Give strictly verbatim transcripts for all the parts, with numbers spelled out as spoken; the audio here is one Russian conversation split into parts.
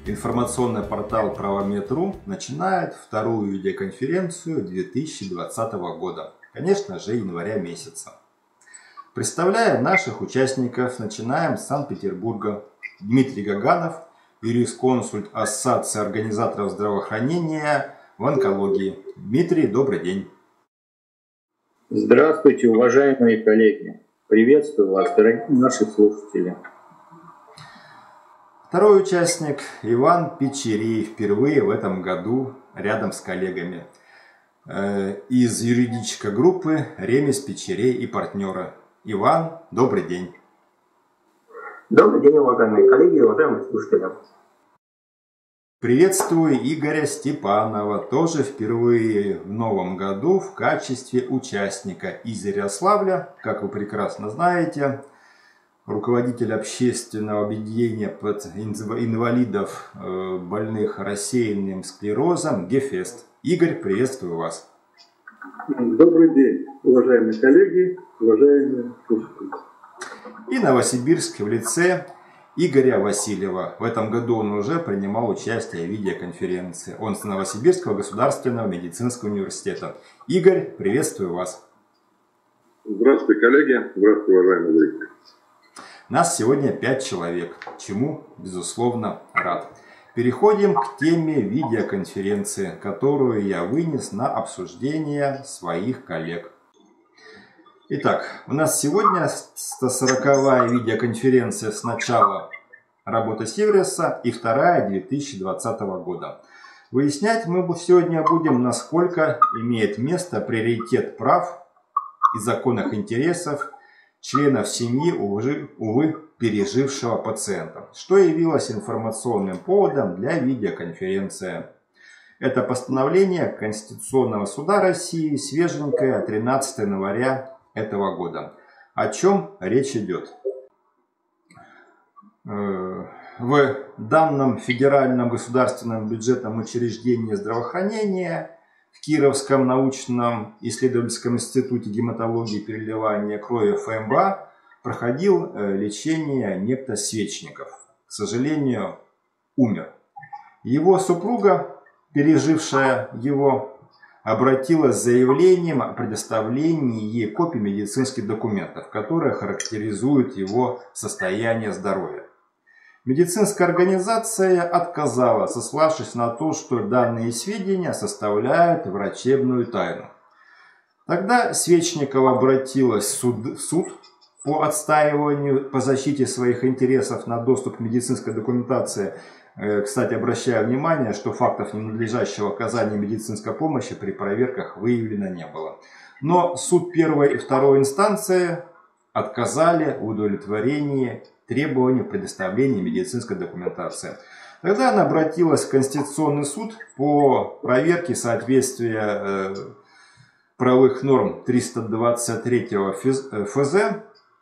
Информационный портал Правомед.ру начинает вторую видеоконференцию две тысячи двадцатого года, конечно же, января месяца. Представляя наших участников, начинаем с Санкт-Петербурга. Дмитрий Гаганов, юрисконсульт Ассоциации организаторов здравоохранения в онкологии. Дмитрий, добрый день. Здравствуйте, уважаемые коллеги. Приветствую вас, дорогие наши слушатели. Второй участник Иван Печерей, впервые в этом году рядом с коллегами из юридической группы Ремес, Печерей и партнеры. Иван, добрый день. Добрый день, уважаемые коллеги и уважаемые слушатели. Приветствую Игоря Степанова, тоже впервые в новом году в качестве участника из Ярославля, как вы прекрасно знаете, руководитель общественного объединения под инвалидов, больных рассеянным склерозом Гефест. Игорь, приветствую вас. Добрый день, уважаемые коллеги, уважаемые слушатели. И Новосибирск в лице Игоря Васильева. В этом году он уже принимал участие в видеоконференции. Он с Новосибирского государственного медицинского университета. Игорь, приветствую вас. Здравствуйте, коллеги. Здравствуйте, уважаемые зрители. Нас сегодня пять человек, чему, безусловно, рад. Переходим к теме видеоконференции, которую я вынес на обсуждение своих коллег. Итак, у нас сегодня сто сороковая видеоконференция с начала работы Сиверса и вторая две тысячи двадцатого года. Выяснять мы сегодня будем, насколько имеет место приоритет прав и законных интересов членов семьи, увы, увы, пережившего пациента, что явилось информационным поводом для видеоконференции. Это постановление Конституционного суда России, свеженькое, тринадцатого января этого года. О чем речь идет? В данном федеральном государственном бюджетном учреждении здравоохранения в Кировском научном исследовательском институте гематологии и переливания крови эф эм бэ а проходил лечение некто Свечников. К сожалению, умер. Его супруга, пережившая его, обратилась с заявлением о предоставлении ей копий медицинских документов, которые характеризуют его состояние здоровья. Медицинская организация отказала, сославшись на то, что данные сведения составляют врачебную тайну. Тогда Свечникова обратилась в суд, в суд по отстаиванию, по защите своих интересов на доступ к медицинской документации. Кстати, обращаю внимание, что фактов ненадлежащего оказания медицинской помощи при проверках выявлено не было. Но суд первой и второй инстанции отказали в удовлетворении требований предоставления медицинской документации. Тогда она обратилась в Конституционный суд по проверке соответствия правовых норм триста двадцать третьего эф зэ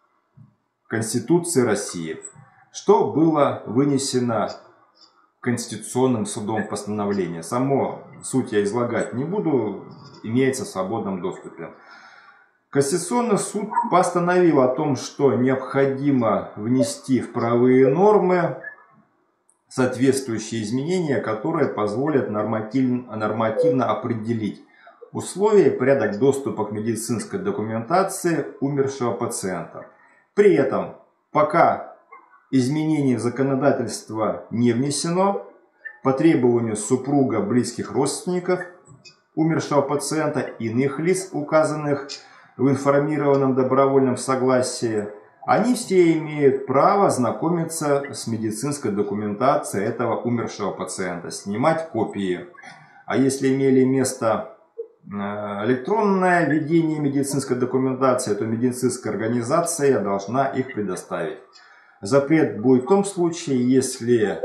Конституции России, что было вынесено Конституционным судом постановление. Само суть я излагать не буду, имеется в свободном доступе. Конституционный суд постановил о том, что необходимо внести в правовые нормы соответствующие изменения, которые позволят нормативно, нормативно определить условия и порядок доступа к медицинской документации умершего пациента. При этом, пока изменение в законодательство не внесено, по требованию супруга, близких родственников умершего пациента, иных лиц, указанных в информированном добровольном согласии, они все имеют право знакомиться с медицинской документацией этого умершего пациента, снимать копии. А если имели место электронное ведение медицинской документации, то медицинская организация должна их предоставить. Запрет будет в том случае, если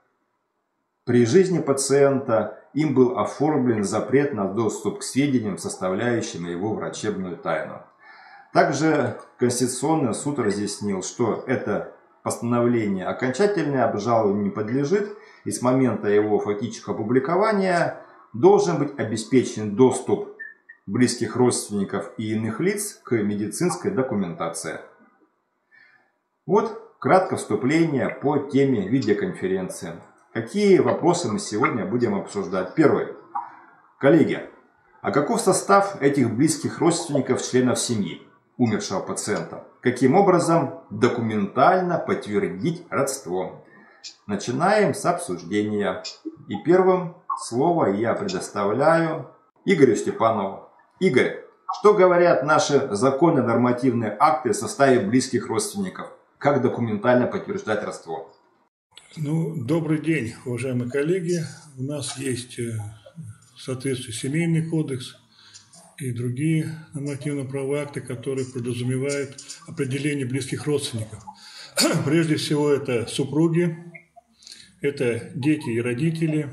при жизни пациента им был оформлен запрет на доступ к сведениям, составляющим его врачебную тайну. Также Конституционный суд разъяснил, что это постановление окончательное, обжалованию не подлежит, и с момента его фактического опубликования должен быть обеспечен доступ близких родственников и иных лиц к медицинской документации. Вот кратко вступление по теме видеоконференции. Какие вопросы мы сегодня будем обсуждать? Первый. Коллеги, а каков состав этих близких родственников членов семьи умершего пациента? Каким образом документально подтвердить родство? Начинаем с обсуждения. И первым слово я предоставляю Игорю Степанову. Игорь, что говорят наши законы, нормативные акты в составе близких родственников? Как документально подтверждать родство? Ну, добрый день, уважаемые коллеги. У нас есть в соответствии Семейный кодекс и другие нормативно-правовые акты, которые подразумевают определение близких родственников. Прежде всего, это супруги, это дети и родители,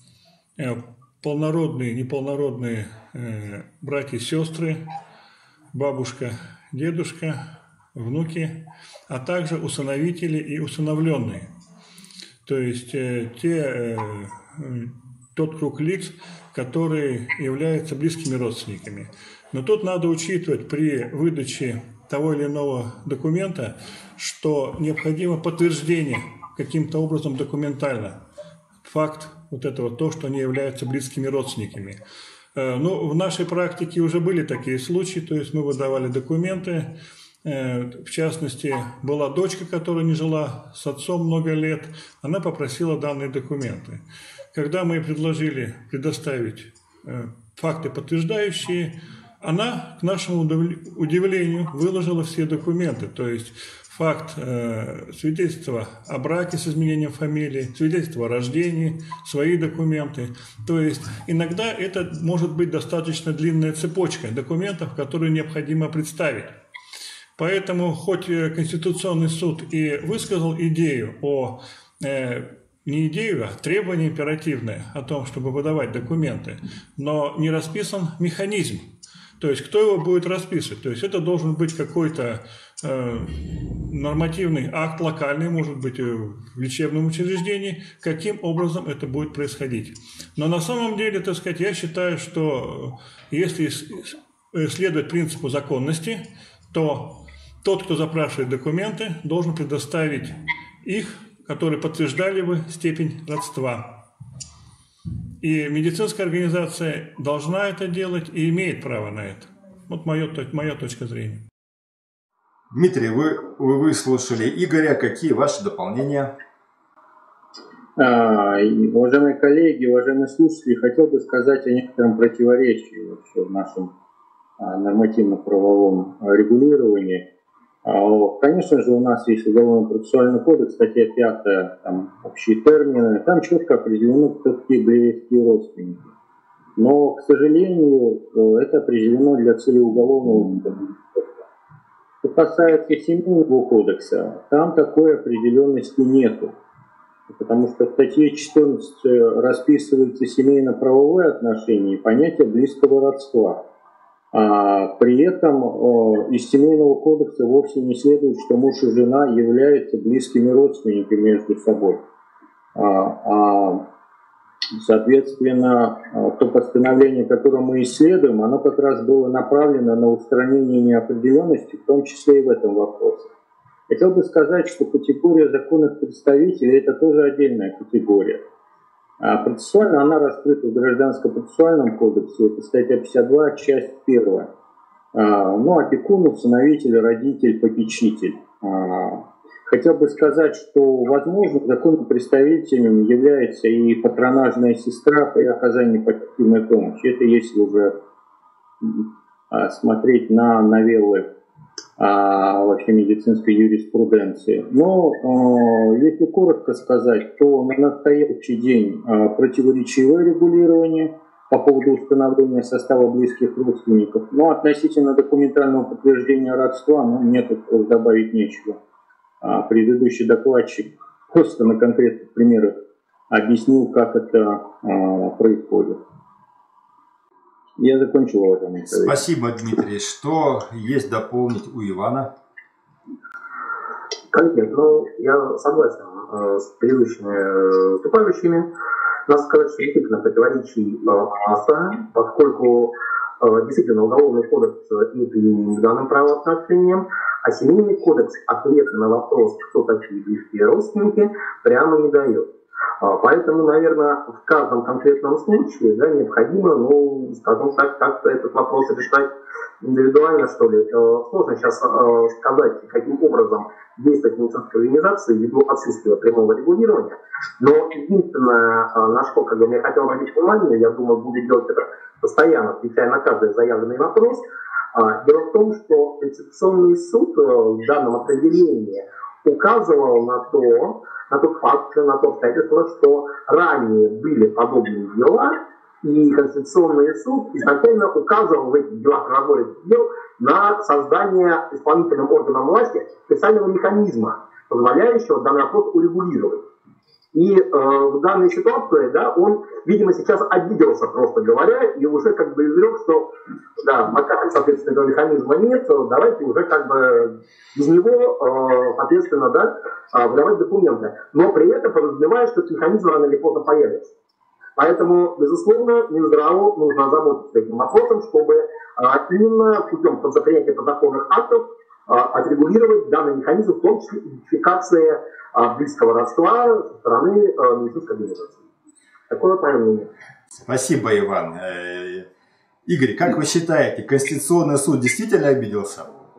полнородные, неполнородные братья и сестры, бабушка, дедушка, внуки, а также усыновители и усыновленные. То есть те, тот круг лиц, которые являются близкими родственниками. Но тут надо учитывать при выдаче того или иного документа, что необходимо подтверждение каким-то образом документально. Факт вот этого, то, что они являются близкими родственниками. Ну, в нашей практике уже были такие случаи, то есть мы выдавали документы. В частности, была дочка, которая не жила с отцом много лет, она попросила данные документы. Когда мы ей предложили предоставить факты подтверждающие, она, к нашему удивлению, выложила все документы, то есть факт э, свидетельства о браке с изменением фамилии, свидетельство о рождении, свои документы. То есть иногда это может быть достаточно длинная цепочка документов, которые необходимо представить. Поэтому хоть Конституционный суд и высказал идею о, э, не идею, а требование императивное о том, чтобы выдавать документы, но не расписан механизм. То есть кто его будет расписывать? То есть это должен быть какой-то э, нормативный акт локальный, может быть, в лечебном учреждении, каким образом это будет происходить. Но на самом деле, так сказать, я считаю, что если следовать принципу законности, то тот, кто запрашивает документы, должен предоставить их, которые подтверждали бы степень родства. И медицинская организация должна это делать и имеет право на это. Вот моя, моя точка зрения. Дмитрий, вы, вы выслушали Игоря. Какие ваши дополнения? А, уважаемые коллеги, уважаемые слушатели, хотел бы сказать о некотором противоречии вообще в нашем а, нормативно-правовом регулировании. Конечно же, у нас есть Уголовно-процессуальный кодекс, статья пятая, там общие термины, там четко определено, кто такие близкие родственники. Но, к сожалению, это определено для целей уголовного кодекса. Что касается Семейного кодекса, там такой определенности нету. Потому что в статье четырнадцать расписывается семейно-правовое отношение и понятие близкого родства. А при этом из Семейного кодекса вовсе не следует, что муж и жена являются близкими родственниками между собой. А, соответственно, то постановление, которое мы исследуем, оно как раз было направлено на устранение неопределенности, в том числе и в этом вопросе. Хотел бы сказать, что категория законных представителей – это тоже отдельная категория. А процессуально она раскрыта в Гражданско-процессуальном кодексе, это статья пятьдесят два, часть первая. А, ну, опекун, усыновитель, родитель, попечитель. А, хотел бы сказать, что, возможно, законным представителем является и патронажная сестра при оказании патентной помощи. Это если уже а, смотреть на новеллы а, вообще медицинской юриспруденции. Но э, если коротко сказать, то на настоящий день э, противоречивое регулирование по поводу установления состава близких родственников. Но относительно документального подтверждения родства, ну, мне тут добавить нечего. А предыдущий докладчик просто на конкретных примерах объяснил, как это э, происходит. Я закончил, уважаемый коллеги. Спасибо, Дмитрий. Что есть дополнить у Ивана? Коллеги, ну, я согласен э, с предыдущими выступающими. Надо сказать, что действительно противоречий масса, поскольку э, действительно уголовный кодекс это не к данным правоотношениям, а Семейный кодекс ответа на вопрос, кто такие близкие родственники, прямо не дает. Поэтому, наверное, в каждом конкретном случае, да, необходимо, ну, скажем так, как-то этот вопрос решать индивидуально, что ли. Сложно сейчас сказать, каким образом действовать медицинской организации ввиду отсутствия прямого регулирования. Но единственное, на что, как бы, я хотел обратить внимание, я думаю, буду делать это постоянно, отвечая на каждый заявленный вопрос. Дело в том, что Конституционный суд в данном определении указывал на то, на тот факт, на то обстоятельство, что ранее были подобные дела, и Конституционный суд изначально указывал в этих делах, разборе этих дел, на создание исполнительным органом власти специального механизма, позволяющего данный вопрос урегулировать. И э, в данной ситуации, да, он, видимо, сейчас обиделся, просто говоря, и уже как бы изрек, что, да, пока, соответственно, этого механизма нет, давайте уже как бы без него, э, соответственно, да, выдавать документы. Но при этом подразумевая, что этот механизм рано или поздно появится. Поэтому, безусловно, Минздраву нужно озаботиться этим вопросом, чтобы э, именно путем подзапрятия подзаконных актов э, отрегулировать данный механизм, в том числе идентификации близкого родства со стороны э, медицинской организации. Такое мое мнение. Спасибо, Иван. Игорь, как вы считаете, Конституционный суд действительно обиделся?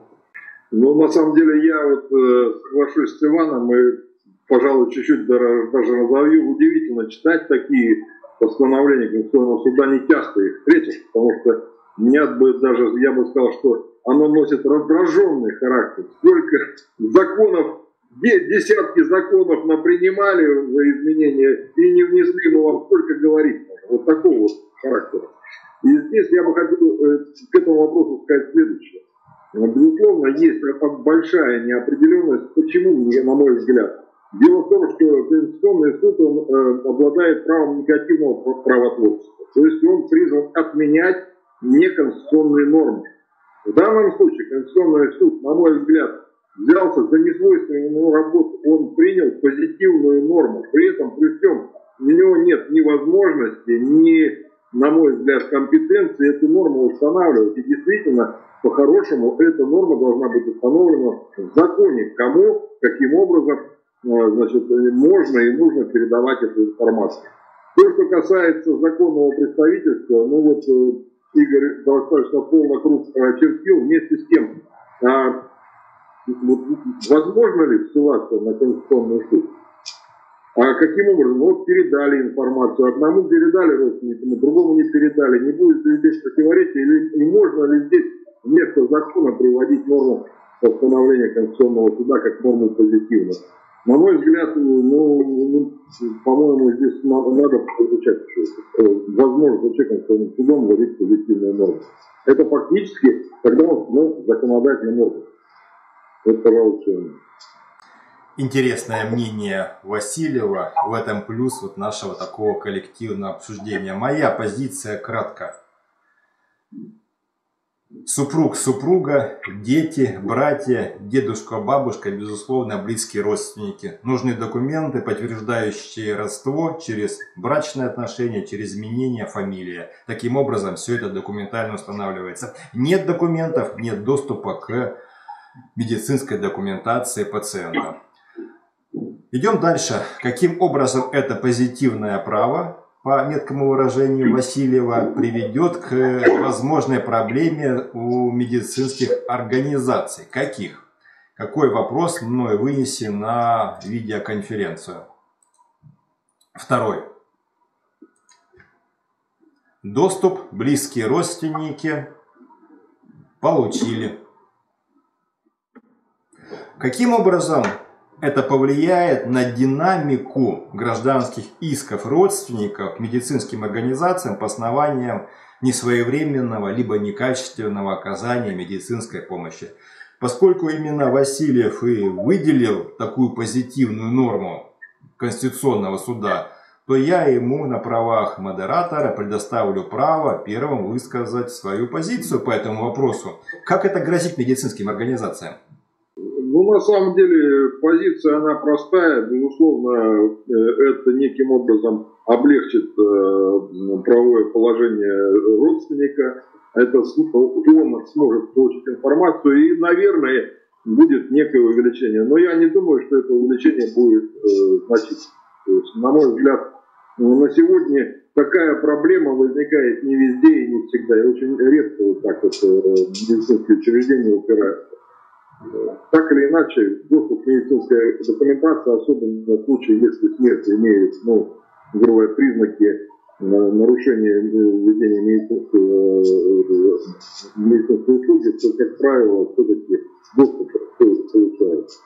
Ну, на самом деле, я вот э, соглашусь с Иваном и, пожалуй, чуть-чуть даже, даже разовью. Удивительно читать такие постановления Конституционного суда, не часто их встретишь, потому что меня бы даже, я бы сказал, что оно носит раздраженный характер. Сколько законов, десятки законов напринимали за изменения и не внесли, мы вам сколько говорить можно. Вот такого вот характера. И здесь я бы хотел э, к этому вопросу сказать следующее. Безусловно, есть большая неопределенность. Почему, на мой взгляд? Дело в том, что Конституционный суд он, э, обладает правом негативного правотворчества. То есть он призван отменять неконституционные нормы. В данном случае Конституционный суд, на мой взгляд, взялся за несвойственную ему работу, он принял позитивную норму. При этом, при всем, у него нет ни возможности, ни, на мой взгляд, компетенции эту норму устанавливать. И действительно, по-хорошему, эта норма должна быть установлена в законе, кому, каким образом, значит, можно и нужно передавать эту информацию. То, что касается законного представительства, ну вот Игорь достаточно полный круг очертил, вместе с тем, а, возможно ли ссылаться на Конституционный суд? А каким образом? Вот передали информацию, одному передали родственникам, другому не передали. Не будет ли здесь противоречия, или не можно ли здесь вместо закона приводить норму постановления Конституционного суда как норму позитивную? На мой взгляд, ну, ну по-моему, здесь надо, надо изучать возможность вообще Конституционным судом вводить позитивную норму. Это фактически, когда он ну, законодательным органом. Это, пожалуй, все. Интересное мнение Васильева. В этом плюс вот нашего такого коллективного обсуждения. Моя позиция кратко. Супруг, супруга, дети, братья, дедушка, бабушка, безусловно, близкие родственники. Нужны документы, подтверждающие родство через брачные отношения, через изменение фамилии. Таким образом, все это документально устанавливается. Нет документов, нет доступа к медицинской документации пациента. Идем дальше. Каким образом это позитивное право, по меткому выражению Васильева, приведет к возможной проблеме у медицинских организаций? Каких? Какой вопрос мной вынесен на видеоконференцию? Второй. Доступ близкие родственники получили. Каким образом это повлияет на динамику гражданских исков родственников к медицинским организациям по основаниям несвоевременного либо некачественного оказания медицинской помощи? Поскольку именно Васильев и выделил такую позитивную норму Конституционного суда, то я ему на правах модератора предоставлю право первым высказать свою позицию по этому вопросу. Как это грозит медицинским организациям? Ну, на самом деле, позиция, она простая. Безусловно, это неким образом облегчит правовое положение родственника. Это он сможет получить информацию и, наверное, будет некое увеличение. Но я не думаю, что это увеличение будет значительным. То есть, на мой взгляд, на сегодня такая проблема возникает не везде и не всегда. И очень редко вот так вот медицинские учреждения упираются. Так или иначе, доступ к медицинской документации, особенно в случае, если смерть имеет, ну, грубо говоря, признаки нарушения ведения медицинской, медицинской услуги, то, как правило, все-таки доступ получается.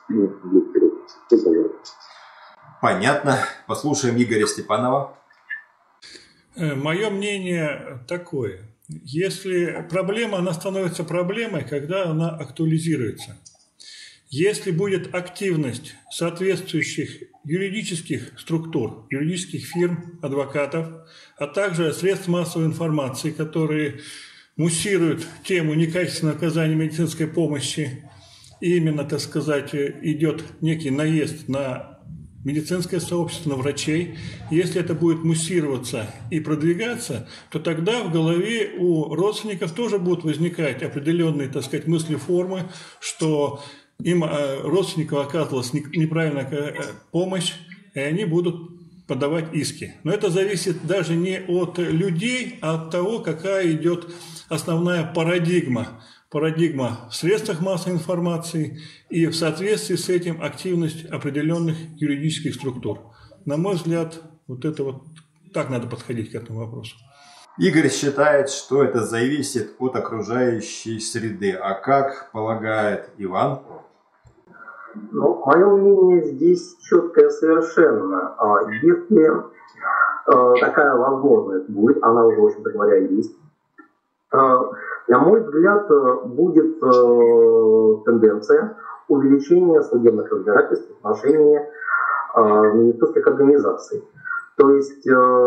Понятно. Послушаем Игоря Степанова. Мое мнение такое. Если проблема, она становится проблемой, когда она актуализируется. Если будет активность соответствующих юридических структур, юридических фирм, адвокатов, а также средств массовой информации, которые муссируют тему некачественного оказания медицинской помощи, и именно, так сказать, идет некий наезд на медицинское сообщество, на врачей, если это будет муссироваться и продвигаться, то тогда в голове у родственников тоже будут возникать определенные, так сказать, мысли, формы, что им родственникам оказывалась неправильная помощь, и они будут подавать иски. Но это зависит даже не от людей, а от того, какая идет основная парадигма. Парадигма в средствах массовой информации и в соответствии с этим активность определенных юридических структур. На мой взгляд, вот это вот так надо подходить к этому вопросу. Игорь считает, что это зависит от окружающей среды. А как полагает Иван? Ну, мое мнение здесь четкое совершенно. Если такая возможность будет, она уже, в общем-то говоря, есть, на мой взгляд, будет тенденция увеличения судебных разбирательств в отношении медицинских организаций. То есть,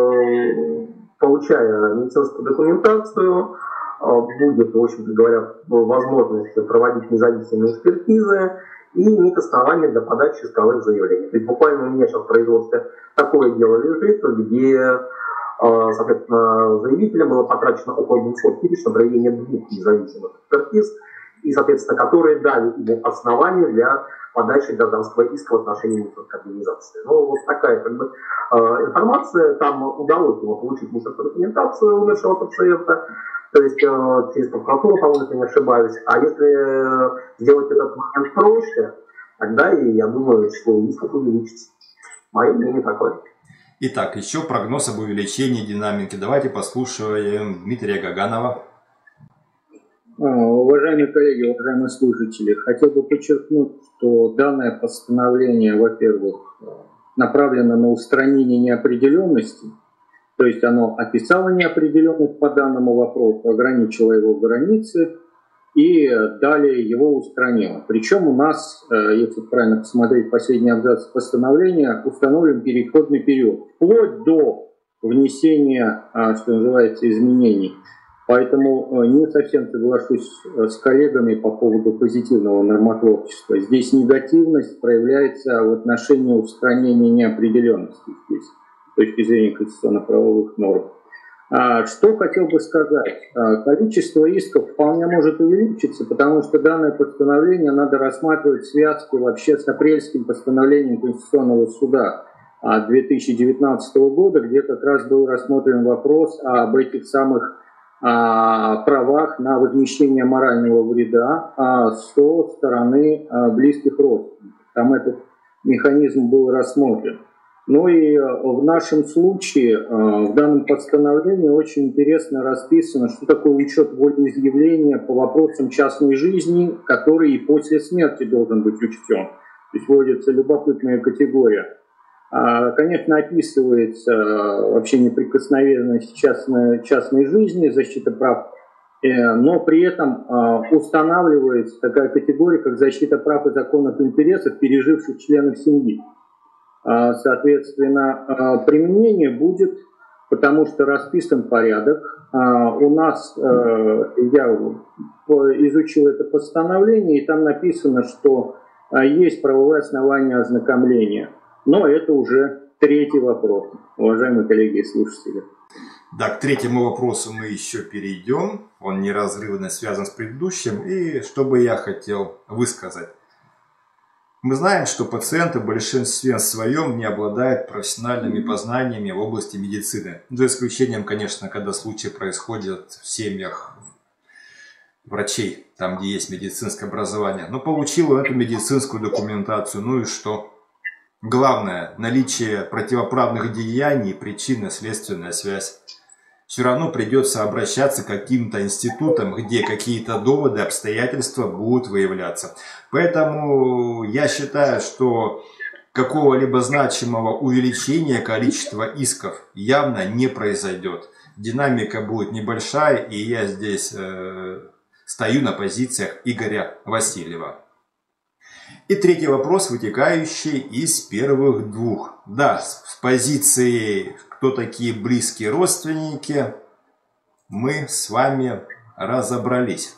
получая медицинскую документацию, будет, в общем-то говоря, возможность проводить независимые экспертизы и иметь основания для подачи исковых заявлений. То есть буквально у меня сейчас в производстве такое дело лежит, где, соответственно, заявителям было потрачено около двухсот тысяч на проведение двух независимых экспертиз, и, соответственно, которые дали ему основания для подачи гражданского иска в отношении медицинской организации. Ну, вот такая как бы информация, там удалось ему получить медицинскую документацию умершего пациента, то есть э, через прокуратуру, по-моему, если не ошибаюсь. А если сделать этот момент проще, тогда и я думаю, что иск увеличится. Мое мнение такое. Итак, еще прогноз об увеличении динамики. Давайте послушаем Дмитрия Гаганова. Уважаемые коллеги, уважаемые слушатели, хотел бы подчеркнуть, что данное постановление, во-первых, направлено на устранение неопределенности. То есть оно описало неопределенность по данному вопросу, ограничило его границы и далее его устранило. Причем у нас, если правильно посмотреть последний абзац постановления, установлен переходный период, вплоть до внесения, что называется, изменений. Поэтому не совсем соглашусь с коллегами по поводу позитивного нормотворчества. Здесь негативность проявляется в отношении устранения неопределенности здесь, с точки зрения конституционно-правовых норм. А, что хотел бы сказать? А, количество исков вполне может увеличиться, потому что данное постановление надо рассматривать в связке вообще с апрельским постановлением Конституционного суда две тысячи девятнадцатого года, где как раз был рассмотрен вопрос об этих самых а, правах на возмещение морального вреда а, со стороны а, близких родственников. Там этот механизм был рассмотрен. Ну и в нашем случае, в данном постановлении очень интересно расписано, что такое учет волеизъявления по вопросам частной жизни, который и после смерти должен быть учтен. То есть вводится любопытная категория. Конечно, описывается вообще неприкосновенность частной, частной жизни, защита прав, но при этом устанавливается такая категория, как защита прав и законных интересов переживших членов семьи. Соответственно, применение будет, потому что расписан порядок. У нас, я изучил это постановление, и там написано, что есть правовое основание ознакомления. Но это уже третий вопрос, уважаемые коллеги и слушатели. Да, к третьему вопросу мы еще перейдем. Он неразрывно связан с предыдущим. И что бы я хотел высказать. Мы знаем, что пациенты в большинстве своем не обладают профессиональными познаниями в области медицины. За исключением, конечно, когда случаи происходят в семьях врачей, там, где есть медицинское образование. Но получил он эту медицинскую документацию, ну и что? Главное, наличие противоправных деяний, причинно-следственная связь. Все равно придется обращаться к каким-то институтам, где какие-то доводы, обстоятельства будут выявляться. Поэтому я считаю, что какого-либо значимого увеличения количества исков явно не произойдет. Динамика будет небольшая, и я здесь э, стою на позициях Игоря Васильева. И третий вопрос, вытекающий из первых двух. Да, с позиции, кто такие близкие родственники, мы с вами разобрались.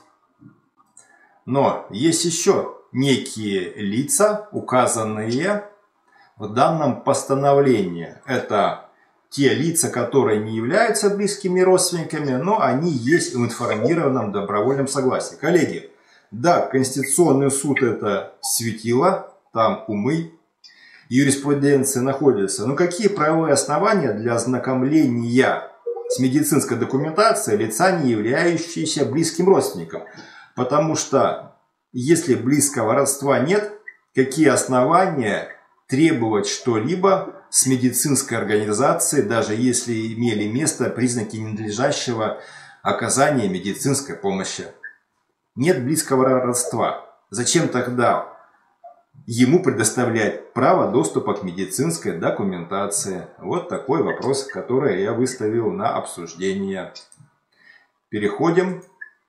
Но есть еще некие лица, указанные в данном постановлении. Это те лица, которые не являются близкими родственниками, но они есть в информированном добровольном согласии. Коллеги, да, Конституционный суд это светило, там умы, юриспруденция находится. Но какие правовые основания для ознакомления с медицинской документацией лица, не являющиеся близким родственником? Потому что если близкого родства нет, какие основания требовать что-либо с медицинской организации, даже если имели место признаки ненадлежащего оказания медицинской помощи? Нет близкого родства. Зачем тогда ему предоставлять право доступа к медицинской документации? Вот такой вопрос, который я выставил на обсуждение. Переходим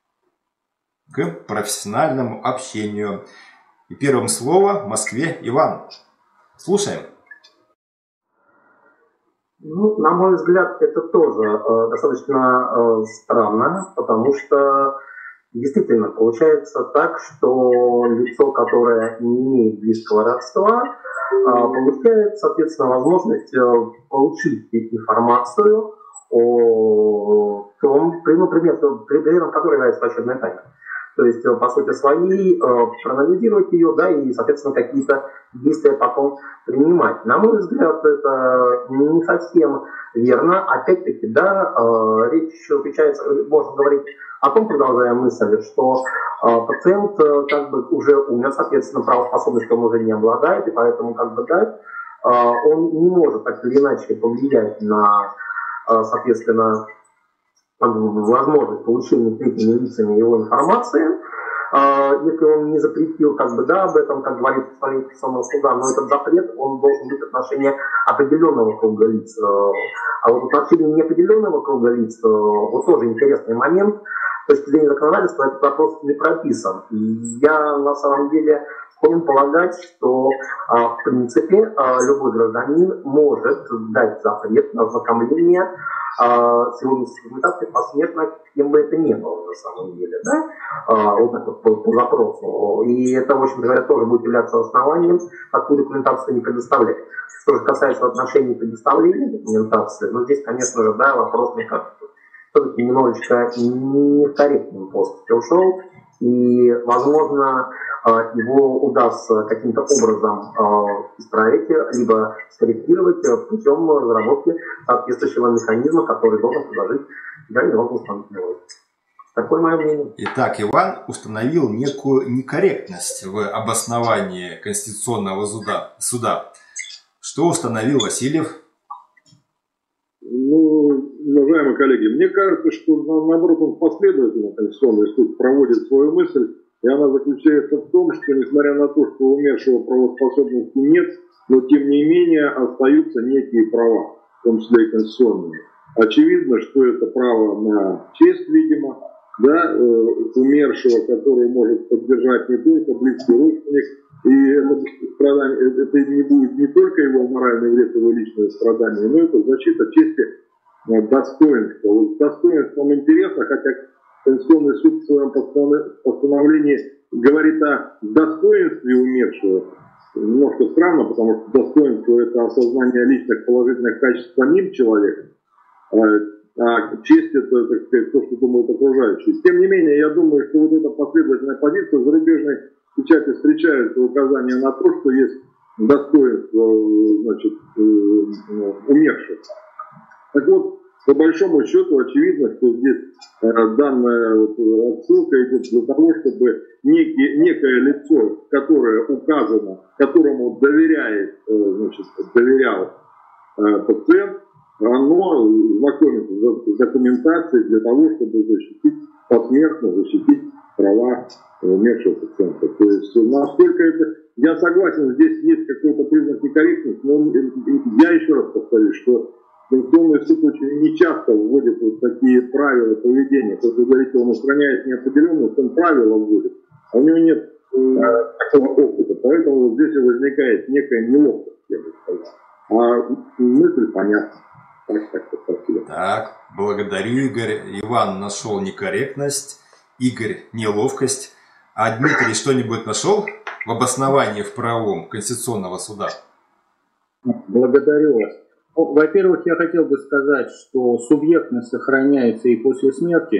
к профессиональному общению. И первым слово в Москве Иван. Слушаем. Ну, на мой взгляд, это тоже э, достаточно э, странно, потому что действительно получается так, что лицо, которое не имеет близкого родства, э, получает, соответственно, возможность э, получить информацию о том, ну, предметом, предметом которой является врачебная тайна. То есть, по сути своей, проанализировать ее, да, и, соответственно, какие-то действия потом принимать. На мой взгляд, это не совсем верно. Опять-таки, да, речь включается, можно говорить о том, продолжая мысль, что пациент как бы уже умер, соответственно, правоспособностью он уже не обладает, и поэтому, как бы, да, он не может так или иначе повлиять на, соответственно, возможность получения третьими лицами его информации, если он не запретил, как бы, да, об этом, как говорится, постановление Конституционного суда, но этот запрет, он должен быть в отношении определенного круга лиц. А вот в отношении неопределенного круга лиц, вот тоже интересный момент, с точки зрения законодательства этот вопрос не прописан. И я, на самом деле, склонен полагать, что, в принципе, любой гражданин может дать запрет на ознакомление сегодняшней документации посмертно, кем бы это ни было на самом деле, да, вот так вот по, по запросу. И это, в общем говоря, тоже будет являться основанием, такую документацию не предоставлять. Что же касается отношений предоставления документации, ну здесь, конечно же, да, вопрос, мне кажется, все-таки немножечко некорректным поступе ушел, и, возможно, его удастся каким-то образом исправить, либо скорректировать путем разработки соответствующего механизма, который должен предложить федеральный орган исполнительной власти. Такое мое мнение. Итак, Иван установил некую некорректность в обосновании Конституционного суда. суда. Что установил Васильев? Ну, уважаемые коллеги, мне кажется, что, наоборот, он последовательно Конституционный суд проводит свою мысль, и она заключается в том, что, несмотря на то, что у умершего правоспособности нет, но, тем не менее, остаются некие права, в том числе и конституционные. Очевидно, что это право на честь, видимо, да, э, умершего, который может поддержать не только близкий родственник, и это, это не будет не только его моральный вред, его личное страдание, но это защита чести, э, достоинства. Вот достоинством интереса, хотя Конституционный суд в своем постановлении говорит о достоинстве умершего. Немножко странно, потому что достоинство – это осознание личных положительных качеств самим человеком, а честь – это, так сказать, то, что думают окружающие. Тем не менее, я думаю, что вот эта последовательная позиция зарубежной в печати встречаются указания на то, что есть достоинство, значит, умерших. Так вот, по большому счету очевидно, что здесь данная вот отсылка идет для того, чтобы некий, некое лицо, которое указано, которому доверяет, значит, доверял пациент, оно знакомится с документацией для того, чтобы защитить посмертно, защитить права умершего пациента. То есть, насколько это... Я согласен, здесь есть какой-то признак некорректности, но я еще раз повторю, что Конституционный суд очень нечасто вводит вот такие правила поведения. Как вы говорите, он устраняет неопределенность, он правила вводит, а у него нет э, такого опыта. Поэтому здесь возникает некая неловкость, я бы сказал. А мысль понятна. Так, так, спасибо. Так, благодарю, Игорь. Иван нашел некорректность, Игорь неловкость. А Дмитрий что-нибудь нашел в обосновании в правом Конституционного суда? Благодарю вас. Ну, во-первых, я хотел бы сказать, что субъектность сохраняется и после смерти.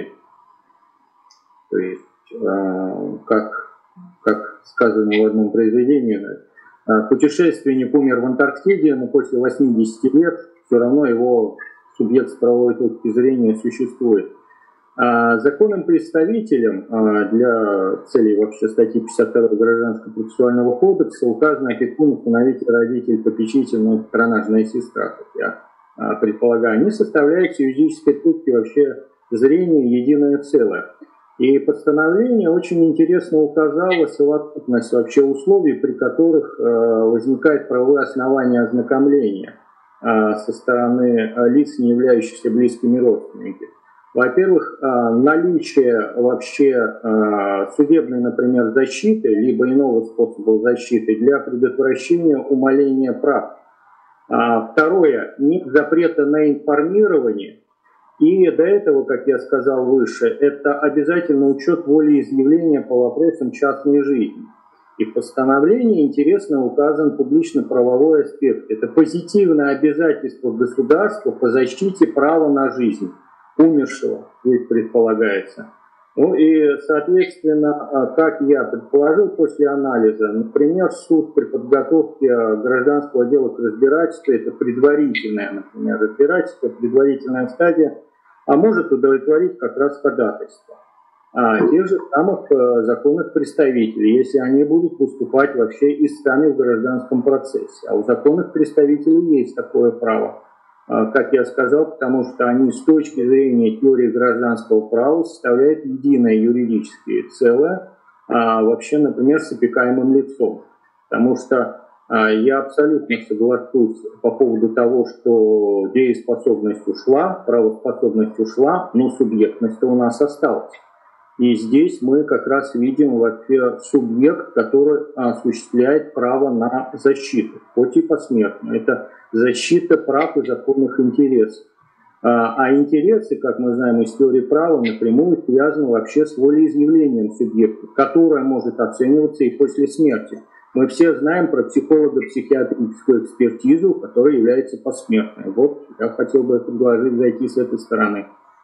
То есть, э, как, как сказано в одном произведении, э, путешественник умер в Антарктиде, но после восьмидесяти лет все равно его субъект с правовой точки зрения существует. А законным представителем а, для целей вообще статьи пятьдесят второй Гражданского процессуального кодекса указано опекун, установитель, родитель, попечитель, ну, патронажная сестра, как я а, предполагаю. Они составляют с юридической точки вообще зрения единое целое. И постановление очень интересно указало совокупность вообще условий, при которых а, возникает правовое основание ознакомления а, со стороны а, лиц, не являющихся близкими родственниками. Во-первых, наличие вообще судебной, например, защиты, либо иного способа защиты для предотвращения умаления прав. Второе, нет запрета на информирование. И до этого, как я сказал выше, это обязательно учет волеизъявления по вопросам частной жизни. И в постановлении интересно указан публично-правовой аспект. Это позитивное обязательство государства по защите права на жизнь умершего, здесь предполагается. Ну и, соответственно, как я предположил после анализа, например, суд при подготовке гражданского дела к разбирательству, это предварительное, например, разбирательство, предварительная стадия, а может удовлетворить как раз ходатайство а, тех же самых законных представителей, если они будут выступать вообще истцами в гражданском процессе. А у законных представителей есть такое право. Как я сказал, потому что они с точки зрения теории гражданского права составляют единое юридическое целое, а вообще, например, с опекаемым лицом. Потому что а, я абсолютно соглашусь по поводу того, что дееспособность ушла, правоспособность ушла, но субъектность у нас осталась. И здесь мы как раз видим вообще субъект, который осуществляет право на защиту, хоть и посмертно. Это защита прав и законных интересов. А интересы, как мы знаем из теории права, напрямую связаны вообще с волеизъявлением субъекта, которое может оцениваться и после смерти. Мы все знаем про психолого-психиатрическую экспертизу, которая является посмертной. Вот я хотел бы предложить зайти с этой стороны.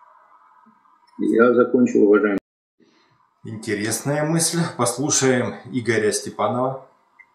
Я закончил, уважаемый. Интересная мысль. Послушаем Игоря Степанова.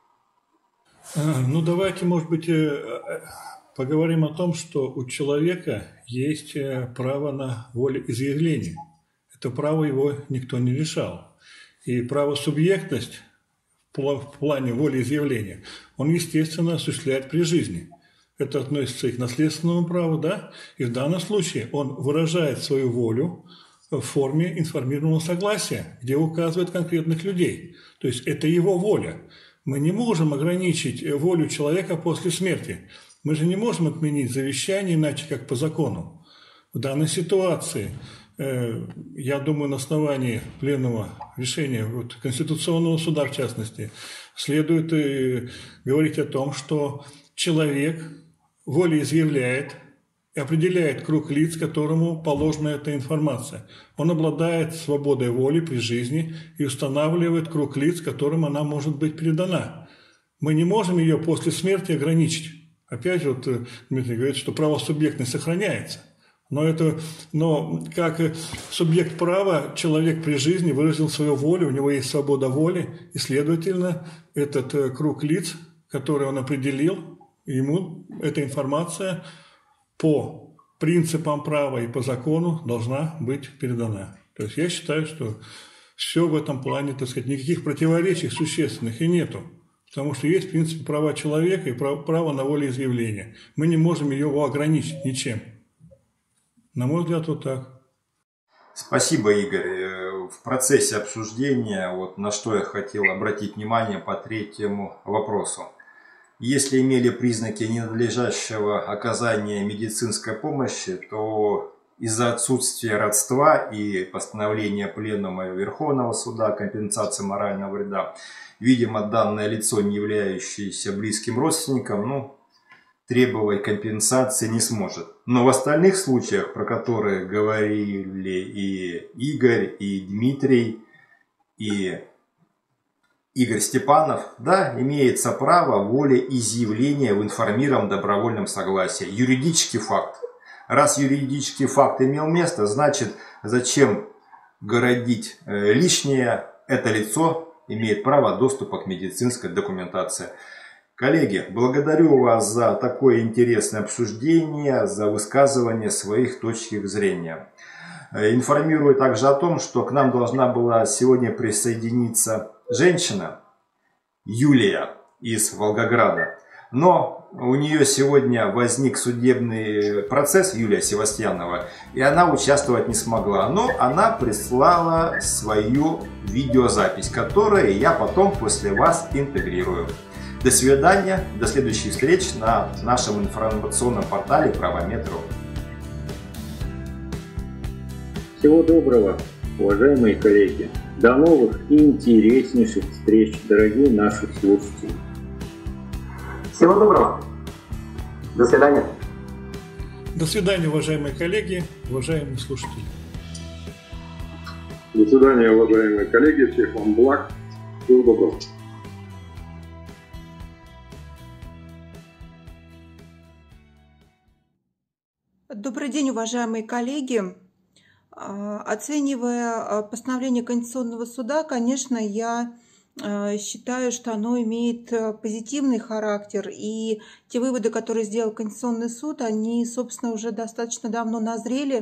Ну, давайте, может быть, поговорим о том, что у человека есть право на волеизъявление. Это право его никто не лишал. И право субъектность в плане волеизъявления он, естественно, осуществляет при жизни. Это относится и к наследственному праву, да? И в данном случае он выражает свою волю в форме информированного согласия, где указывает конкретных людей. То есть это его воля. Мы не можем ограничить волю человека после смерти. Мы же не можем отменить завещание иначе, как по закону. В данной ситуации, э, я думаю, на основании пленного решения вот, Конституционного суда, в частности, следует э, говорить о том, что человек волеизъявляет и определяет круг лиц, которому положена эта информация. Он обладает свободой воли при жизни и устанавливает круг лиц, которым она может быть передана. Мы не можем ее после смерти ограничить. Опять вот Дмитрий говорит, что правосубъектность сохраняется. Но, это, но как субъект права человек при жизни выразил свою волю, у него есть свобода воли, и, следовательно, этот круг лиц, который он определил, ему эта информация по принципам права и по закону должна быть передана. То есть я считаю, что все в этом плане, так сказать, никаких противоречий существенных и нету. Потому что есть, в принципе, права человека и право на волеизъявление. Мы не можем его ограничить ничем. На мой взгляд, вот так. Спасибо, Игорь. В процессе обсуждения, вот на что я хотел обратить внимание по третьему вопросу. Если имели признаки ненадлежащего оказания медицинской помощи, то из-за отсутствия родства и постановления Пленума Верховного Суда о компенсации морального вреда, видимо, данное лицо, не являющееся близким родственником, ну, требовать компенсации не сможет. Но в остальных случаях, про которые говорили и Игорь, и Дмитрий, и Игорь Степанов, да, имеется право волеизъявления в информированном добровольном согласии. Юридический факт. Раз юридический факт имел место, значит, зачем городить лишнее? Это лицо имеет право доступа к медицинской документации. Коллеги, благодарю вас за такое интересное обсуждение, за высказывание своих точек зрения. Информирую также о том, что к нам должна была сегодня присоединиться женщина Юлия из Волгограда. Но у нее сегодня возник судебный процесс, Юлия Севастьянова, и она участвовать не смогла. Но она прислала свою видеозапись, которую я потом после вас интегрирую. До свидания, до следующих встреч на нашем информационном портале Правометру. Всего доброго, уважаемые коллеги. До новых и интереснейших встреч, дорогие наши слушатели. Всего доброго. До свидания. До свидания, уважаемые коллеги, уважаемые слушатели. До свидания, уважаемые коллеги. Всех вам благ. Всего доброго. Добрый день, уважаемые коллеги. Оценивая постановление Конституционного суда, конечно, я считаю, что оно имеет позитивный характер, и те выводы, которые сделал Конституционный суд, они, собственно, уже достаточно давно назрели,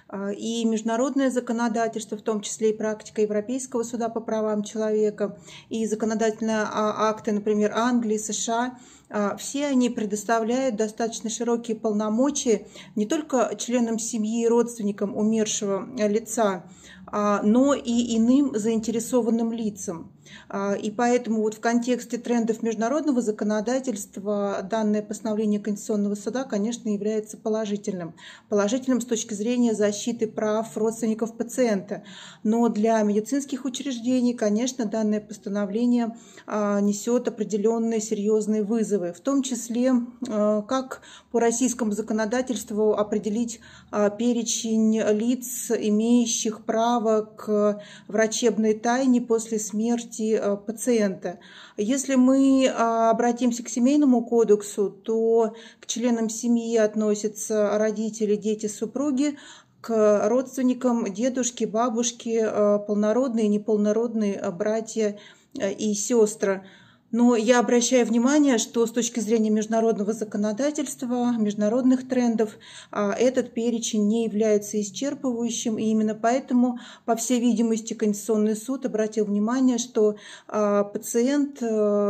и международное законодательство, в том числе и практика Европейского суда по правам человека, и законодательные акты, например, Англии, США, все они предоставляют достаточно широкие полномочия не только членам семьи и родственникам умершего лица, но и иным заинтересованным лицам. И поэтому вот в контексте трендов международного законодательства данное постановление Конституционного суда, конечно, является положительным. Положительным с точки зрения защиты прав родственников пациента. Но для медицинских учреждений, конечно, данное постановление несет определенные серьезные вызовы. В том числе, как по российскому законодательству определить перечень лиц, имеющих право к врачебной тайне после смерти пациента. Если мы обратимся к Семейному кодексу, то к членам семьи относятся родители, дети, супруги, к родственникам дедушки, бабушки, полнородные, неполнородные братья и сестры. Но я обращаю внимание, что с точки зрения международного законодательства, международных трендов, этот перечень не является исчерпывающим, и именно поэтому, по всей видимости, Конституционный суд обратил внимание, что пациент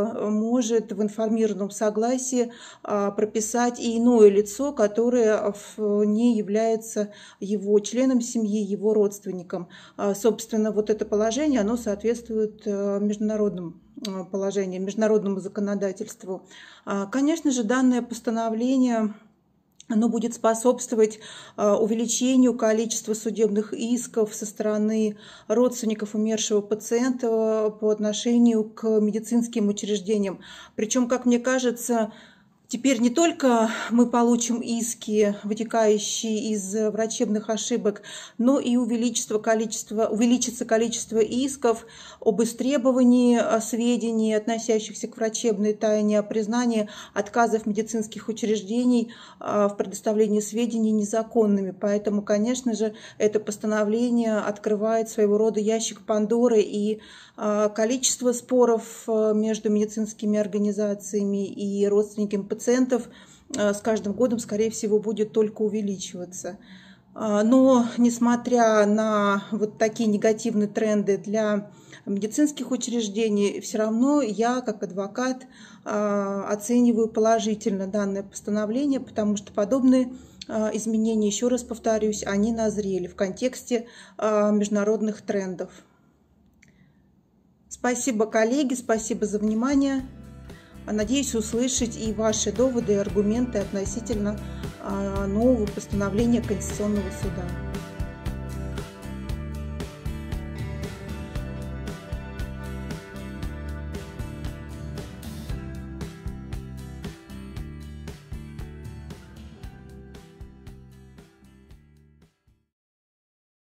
может в информированном согласии прописать и иное лицо, которое не является его членом семьи, его родственником. Собственно, вот это положение, оно соответствует международным положениям, международному законодательству. Конечно же, данное постановление оно будет способствовать увеличению количества судебных исков со стороны родственников умершего пациента по отношению к медицинским учреждениям. Причем, как мне кажется, Теперь не только мы получим иски, вытекающие из врачебных ошибок, но и увеличится количество, увеличится количество исков об истребовании сведений, относящихся к врачебной тайне, о признании отказов медицинских учреждений в предоставлении сведений незаконными. Поэтому, конечно же, это постановление открывает своего рода ящик Пандоры, и количество споров между медицинскими организациями и родственниками пациентов с каждым годом, скорее всего, будет только увеличиваться. Но, несмотря на вот такие негативные тренды для медицинских учреждений, все равно я, как адвокат, оцениваю положительно данное постановление, потому что подобные изменения, еще раз повторюсь, они назрели в контексте международных трендов. Спасибо, коллеги, спасибо за внимание. Надеюсь услышать и ваши доводы и аргументы относительно нового постановления Конституционного суда.